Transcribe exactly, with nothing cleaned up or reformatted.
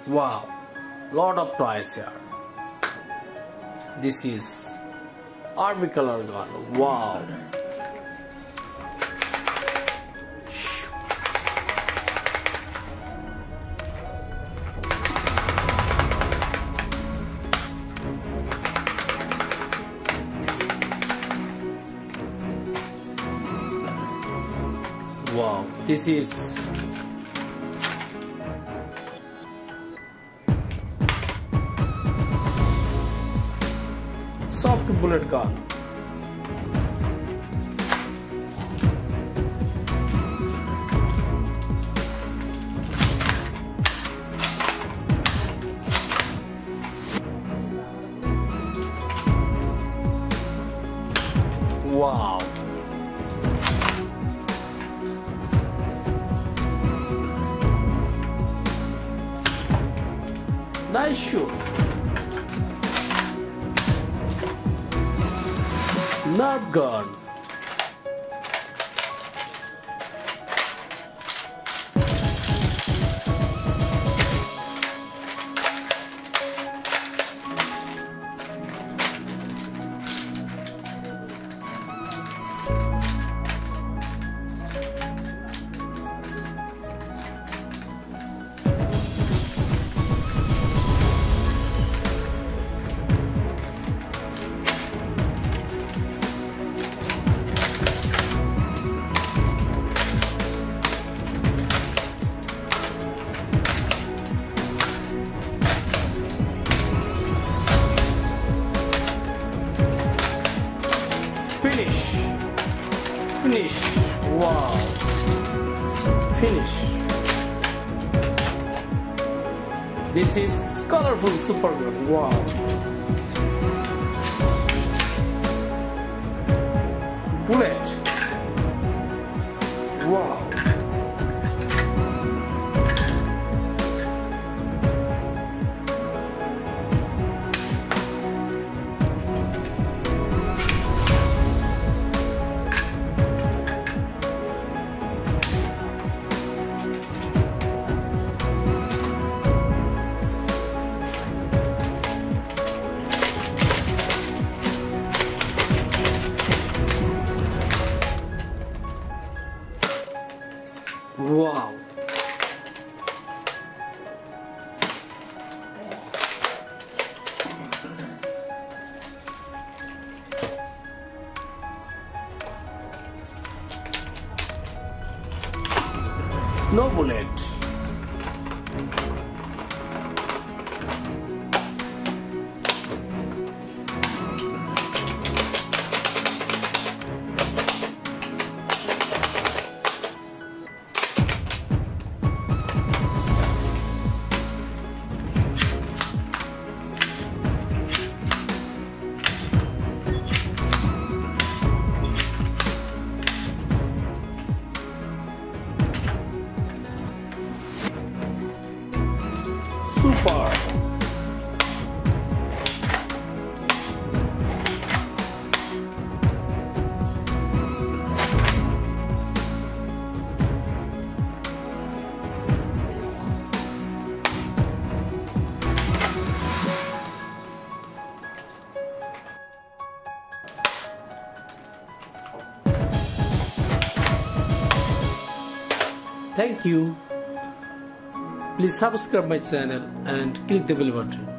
Wow, lot of toys here. This is army color gun. Wow. Wow, this is soft bullet gun. Wow. Nice shoot. Nerf gun. Finish. Finish. Wow. Finish. This is colorful super gun. Wow. Bullet. Wow. Wow. No bullet. Super. Thank you. Please subscribe my channel and click the bell button.